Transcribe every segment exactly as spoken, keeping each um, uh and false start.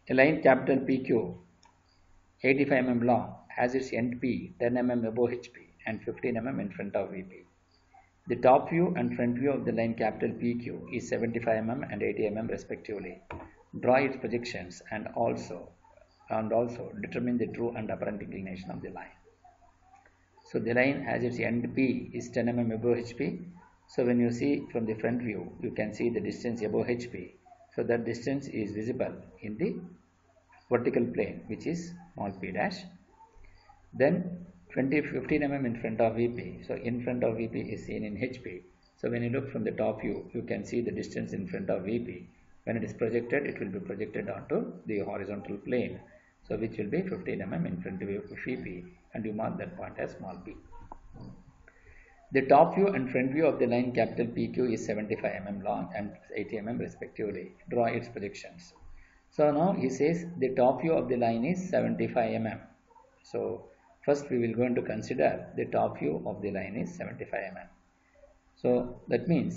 A line capital P Q, eighty-five millimeters long, has its end P ten millimeters above H P and fifteen millimeters in front of V P. The top view and front view of the line capital P Q is seventy-five millimeters and eighty millimeters respectively. Draw its projections and also and also determine the true and apparent inclination of the line. So the line has its end P is ten millimeters above H P. So when you see from the front view, you can see the distance above H P. So that distance is visible in the vertical plane, which is small p dash. Then twenty fifteen millimeters in front of V P. So in front of V P is seen in H P. So when you look from the top view, you can see the distance in front of V P. When it is projected, it will be projected onto the horizontal plane. So which will be fifteen millimeters in front of V P, and you mark that point as small p. The top view and front view of the line capital P Q is seventy-five millimeters long and eighty millimeters respectively. Draw its projections. So now he says the top view of the line is seventy-five millimeters. So first we will going to consider the top view of the line is seventy-five millimeters. So that means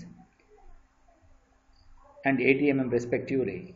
and eighty millimeters respectively.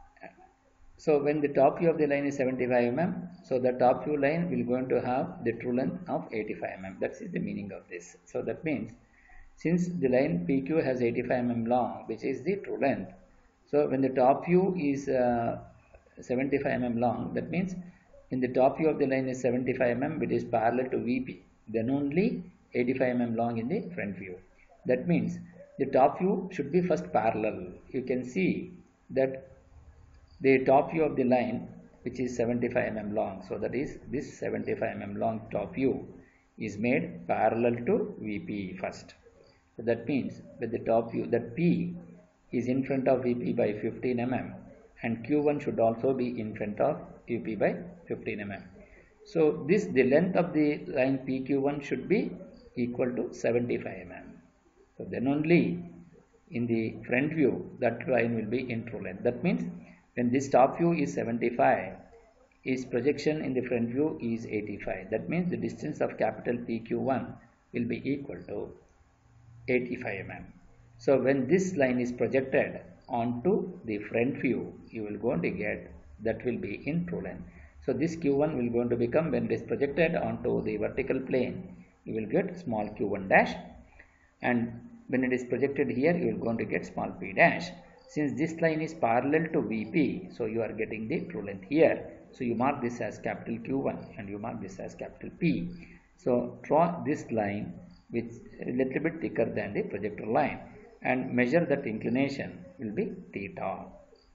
So when the top view of the line is seventy-five millimeters, so the top view line will going to have the true length of eighty-five millimeters. That is the meaning of this. So that means since the line P Q has eighty-five millimeters long, which is the true length, so when the top view is uh, seventy-five millimeters long, that means in the top view of the line is seventy-five millimeters, it is parallel to V P. Then only eighty-five millimeters long in the front view. That means the top view should be first parallel. You can see that the top view of the line, which is seventy-five millimeters long, so that is this seventy-five millimeters long top view is made parallel to V P first. So that means with the top view, that P is in front of V P by fifteen millimeters and Q one should also be in front of V P by fifteen millimeters. So this the length of the line P Q one should be equal to seventy-five millimeters. So then only in the front view that line will be in true length. That means when this top view is seventy-five, its projection in the front view is eighty-five. That means the distance of capital P Q one will be equal to eighty-five millimeters. So when this line is projected onto the front view, you will going to get that will be in true length. So this Q one will going to become, when it is projected onto the vertical plane, you will get small q one dash, and when it is projected here, you will going to get small p dash. Since this line is parallel to V P, so you are getting the true length here. So you mark this as capital Q one and you mark this as capital P. So draw this line which is a little bit thicker than the projector line and measure that inclination will be theta.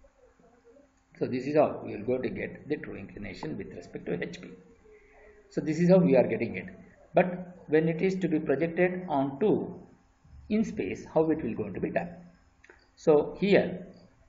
So this is how we will go to get the true inclination with respect to H P. So this is how we are getting it. But when it is to be projected onto in space, how it will going to be done? So here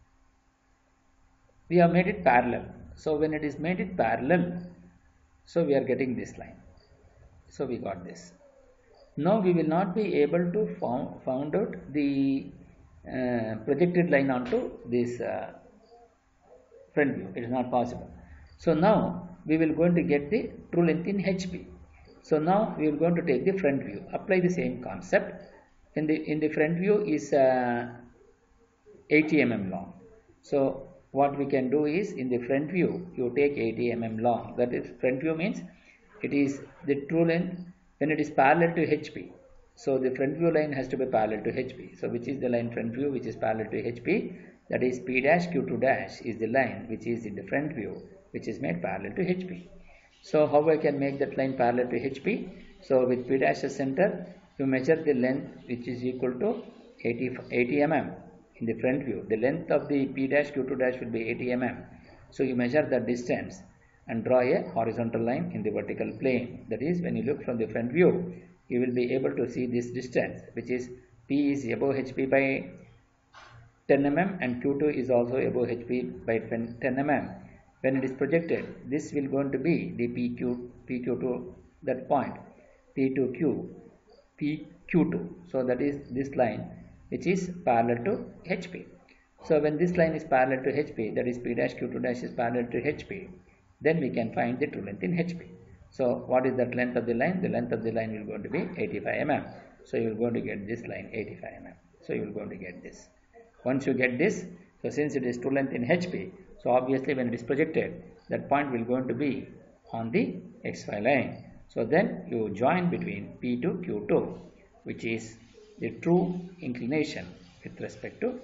we have made it parallel. So when it is made it parallel, so we are getting this line. So we got this. Now we will not be able to found, found out the uh, projected line onto this uh, front view. It is not possible. So now we will going to get the true length in H P. So now we are going to take the front view. Apply the same concept. In the in the front view is uh, eighty millimeters long. So what we can do is, in the front view you take eighty millimeters long. That is, front view means it is the true length when it is parallel to H P. So the front view line has to be parallel to H P. So which is the line front view which is parallel to H P? That is P dash Q two dash is the line which is in the front view which is made parallel to H P. So how I can make that line parallel to H P? So with P dash as center, you measure the length which is equal to eighty, eighty millimeters in the front view. The length of the P dash Q two dash will be eighty millimeters. So you measure the distance and draw a horizontal line in the vertical plane. That is, when you look from the front view, you will be able to see this distance, which is P is above H P by ten millimeters and Q two is also above H P by ten millimeters. When it is projected, this will going to be the P Q, P Q two, that point, P two Q, P Q two. So that is this line which is parallel to H P. So when this line is parallel to H P, that is P dash Q two dash is parallel to H P, then we can find the true length in H P. So what is that length of the line? The length of the line will going to be eighty-five millimeters. So you will going to get this line eighty-five millimeters. So you will going to get this. Once you get this, so since it is true length in H P, So obviously when it is projected, that point will going to be on the xy line. So then you join between P to Q two, which is the true inclination with respect to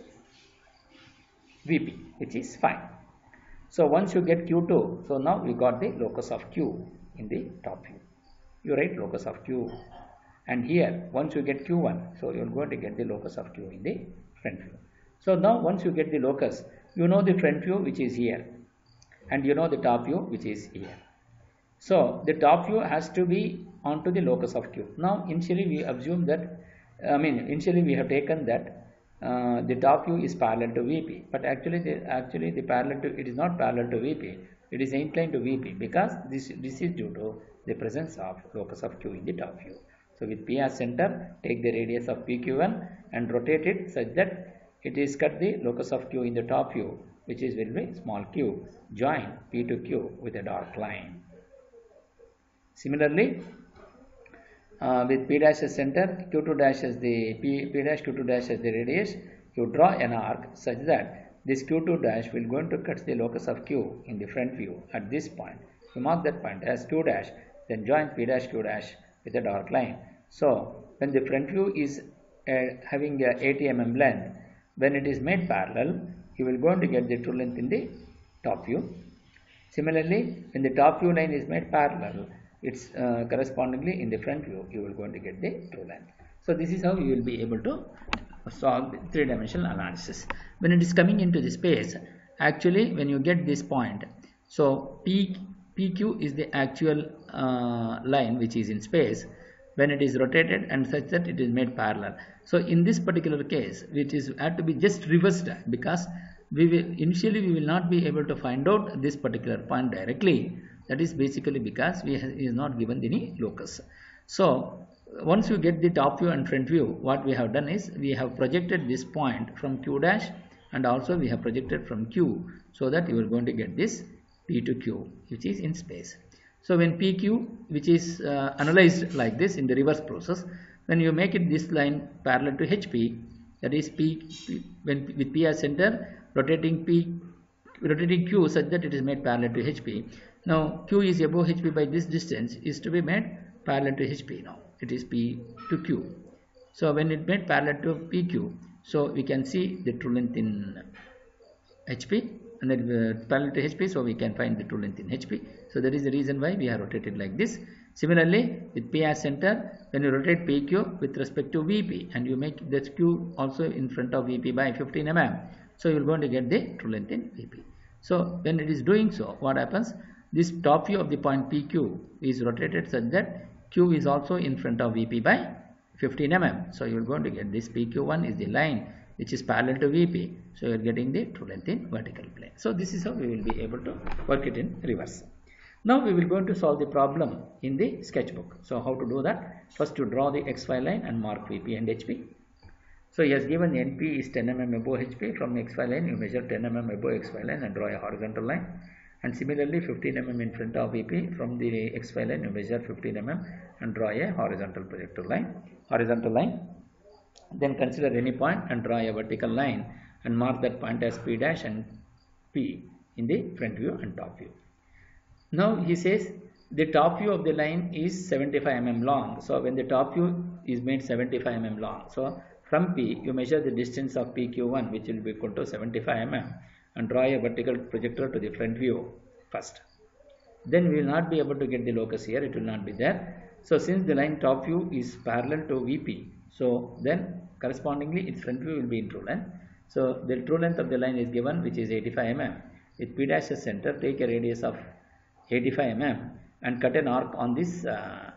V P, which is fine. So once you get Q two, so now we got the locus of Q in the top view. You write locus of Q, and here once you get Q one, so you are going to get the locus of Q in the front view. So now once you get the locus, you know the front view which is here, and you know the top view which is here. So the top view has to be onto the locus of Q. Now initially we assume that, I mean initially we have taken that uh, the top view is parallel to V P, but actually the actually the parallel to it is not parallel to V P. It is inclined to V P because this this is due to the presence of locus of Q in the top view. So with P as center, take the radius of P Q one and rotate it such that it is cut the locus of Q in the top view, which is will be small q. Join P to Q with a dark line. Similarly, uh, with P dash as center, Q two dash as the P, P dash Q two dash as the radius, you draw an arc such that this Q two dash will going to cut the locus of Q in the front view at this point. You mark that point as Q dash, then join P dash Q dash with a dark line. So when the front view is uh, having a eighty millimeter length, when it is made parallel, you will going to get the true length in the top view. Similarly, when the top view line is made parallel, it's uh, correspondingly in the front view you will going to get the true length. So this is how you will be able to solve the three-dimensional analysis. When it is coming into the space, actually when you get this point, so P, PQ is the actual uh, line which is in space when it is rotated and such that it is made parallel. So in this particular case, which is had to be just reversed, because we will initially we will not be able to find out this particular point directly. That is basically because we have, is not given any locus. So once you get the top view and front view, what we have done is we have projected this point from Q dash, and also we have projected from Q, so that you are going to get this P to Q which is in space. So when P Q, which is uh, analyzed like this in the reverse process, when you make it this line parallel to H P, that is P, P when with P as center, rotating P rotating Q such that it is made parallel to H P. Now Q is above H P by this distance is to be made parallel to H P. Now it is P to Q. So when it made parallel to P Q, so we can see the true length in H P, and then uh, parallel to H P, so we can find the true length in H P. So that is the reason why we have rotated like this. Similarly, with P as center, when you rotate P Q with respect to V P, and you make this Q also in front of V P by fifteen millimeters, so you are going to get the true length in V P. So when it is doing so, what happens? This top view of the point P Q is rotated such that Q is also in front of V P by fifteen millimeters. So you are going to get this P Q one is the line which is parallel to V P. So you are getting the true length in vertical plane. So this is how we will be able to work it in reverse. Now we will going to solve the problem in the sketchbook. So how to do that? First you draw the X Y line and mark V P and H P. So he has given N P is ten millimeters above H P. From X Y line you measure ten millimeters above X Y line and draw a horizontal line. And similarly fifteen millimeters in front of V P, from the X Y line you measure fifteen millimeters and draw a horizontal projector line. Horizontal line. Then consider any point and draw a vertical line and mark that point as P dash and P in the front view and top view. Now he says the top view of the line is seventy-five millimeters long. So when the top view is made seventy-five millimeters long, so from P you measure the distance of P Q one, which will be equal to seventy-five millimeters, and draw a vertical projector to the front view first. Then we will not be able to get the locus here, it will not be there. So since the line top view is parallel to V P, so then correspondingly its front view will be in true length. So the true length of the line is given, which is eighty-five millimeters. With P dash as center, take a radius of eighty-five millimeters and cut an arc on this uh,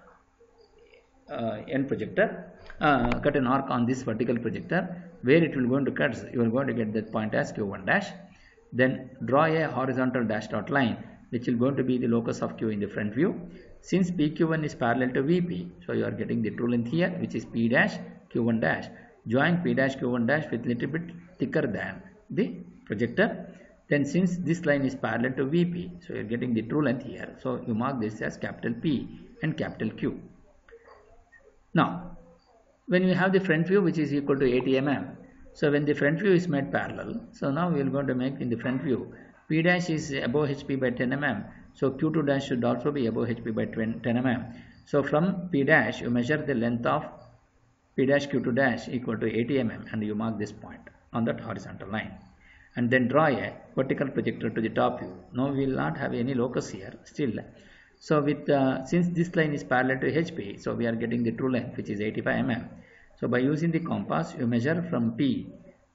uh, end projector. Uh, cut an arc on this vertical projector where it will go to cut. You are going to get that point as Q one dash. Then draw a horizontal dash dot line which will going to be the locus of Q in the front view. Since P Q one is parallel to V P, so you are getting the true length here, which is P dash Q one dash. Join P dash Q one dash with little bit thicker than the projector. Then since this line is parallel to V P, so you are getting the true length here. So you mark this as capital P and capital Q. Now, when we have the front view which is equal to eighty millimeters, so when the front view is made parallel, so now we are going to make in the front view P dash is above H P by ten millimeters, so Q two dash should also be above H P by ten millimeters. So from P dash you measure the length of P dash Q two dash equal to eighty millimeters and you mark this point on that horizontal line. And then draw a vertical projector to the top view. Now we will not have any locus here still. So with uh, since this line is parallel to H P, so we are getting the true length which is eighty-five millimeters. So by using the compass you measure from P,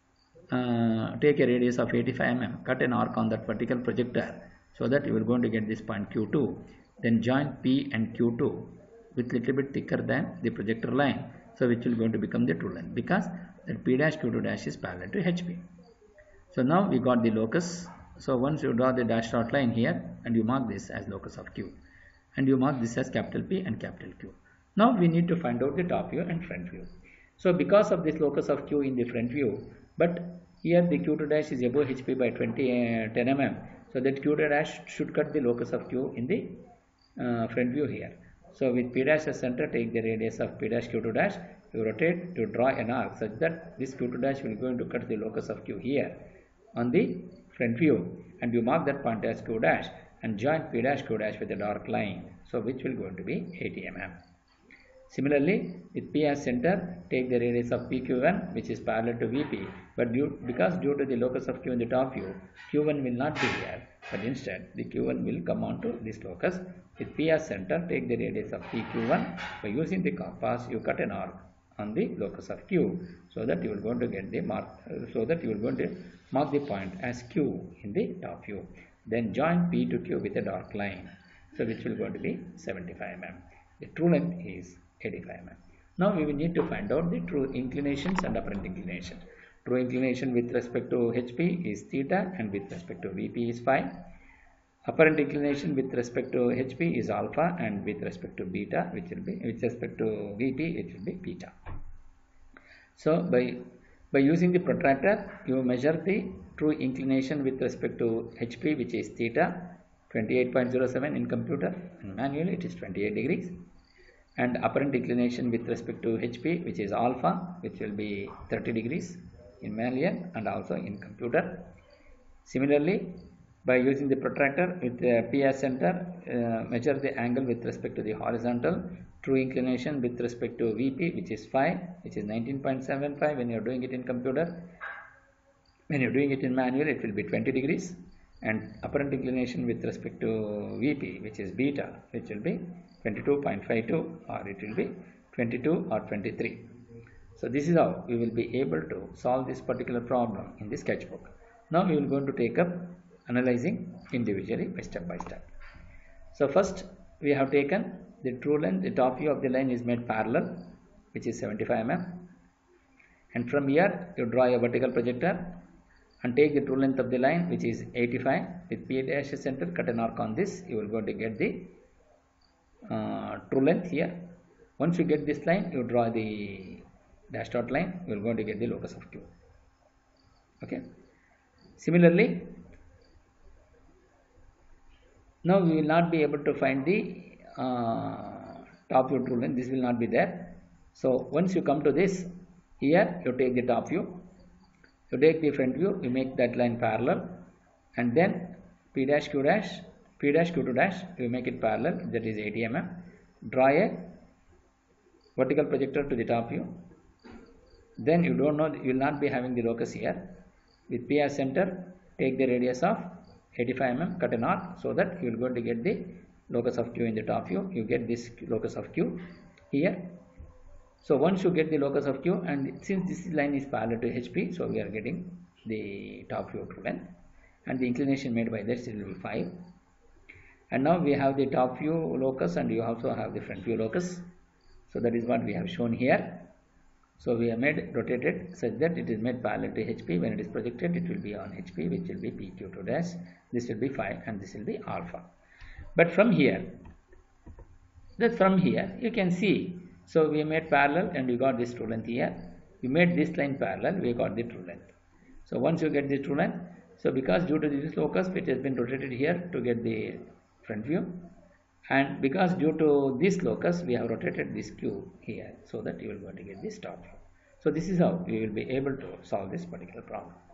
uh, take a radius of eighty-five millimeters, cut an arc on that vertical projector so that you are going to get this point Q two. Then join P and Q two with little bit thicker than the projector line, so which will going to become the true length because that P dash Q two dash is parallel to H P. So now we got the locus. So once you draw the dash dot line here and you mark this as locus of Q and you mark this as capital P and capital Q. Now we need to find out the top view and front view. So because of this locus of Q in the front view, but here the Q two dash is above H P by twenty, uh, ten millimeters, so that Q two dash should cut the locus of Q in the uh, front view here. So with P dash as center, take the radius of P dash Q two dash, you rotate, you draw an arc such that this Q two dash will going to cut the locus of Q here on the front view, and you mark that point as Q dash and join P dash Q dash with a dark line, so which will going to be eighty millimeters. Similarly, with P as center, take the radius of P Q one which is parallel to V P, but due, because due to the locus of Q in the top view, Q one will not be here, but instead the Q one will come on to this locus. With P as center, take the radius of P Q one, by using the compass you cut an arc on the locus of Q, so that you will going to get the mark, uh, so that you will going to mark the point as Q in the top view. Then join P to Q with a dark line, so which will going to be seventy-five millimeters. The true length is eighty-five millimeters. Now we will need to find out the true inclinations and apparent inclination. True inclination with respect to H P is theta and with respect to V P is phi. Apparent inclination with respect to H P is alpha and with respect to beta, which will be with respect to V P, it will be beta. So by by using the protractor, you measure the true inclination with respect to H P, which is theta, twenty-eight point zero seven in computer, and manually it is twenty-eight degrees. And apparent inclination with respect to H P, which is alpha, which will be thirty degrees in manual and also in computer. Similarly, by using the protractor with the P as center, uh, measure the angle with respect to the horizontal. True inclination with respect to V P, which is phi, which is nineteen point seven five when you are doing it in computer. When you are doing it in manual, it will be twenty degrees. And apparent inclination with respect to V P, which is beta, which will be twenty-two point five two, or it will be twenty-two or twenty-three. So this is how we will be able to solve this particular problem in the sketchbook. Now we will going to take up analyzing individually by step by step. So first we have taken the true length. The top view of the line is made parallel, which is seventy-five millimeters, and from here you draw a vertical projector and take the true length of the line, which is eighty-five. With P dash center, cut an arc on this, you will going to get the uh, true length here. Once you get this line, you draw the dash dot line, you will going to get the locus of Q. Okay. Similarly, now we will not be able to find the uh, top view true length. This will not be there. So once you come to this, here you take the top view, you take the front view, you make that line parallel, and then P dash Q dash, P dash Q two dash, you make it parallel, that is eighty millimeters. Draw a vertical projector to the top view. Then you don't know, you will not be having the locus here. With P as center, take the radius of eighty-five millimeters, cut an arc, so that you will going to get the locus of Q in the top view. You get this locus of Q here. So once you get the locus of Q, and since this line is parallel to H P, so we are getting the top view true length, and the inclination made by this will be five. And now we have the top view locus, and you also have the front view locus. So that is what we have shown here. So we have made rotated such that it is made parallel to H P. When it is projected, it will be on H P, which will be P Q two dash. This will be phi, and this will be alpha. But from here, that from here you can see. So we made parallel, and we got this true length here. We made this line parallel, we got the true length. So once you get the true length, so because due to this locus, it has been rotated here to get the front view, and because due to this locus, we have rotated this Q here, so that you will going to get this top view. So this is how we will be able to solve this particular problem.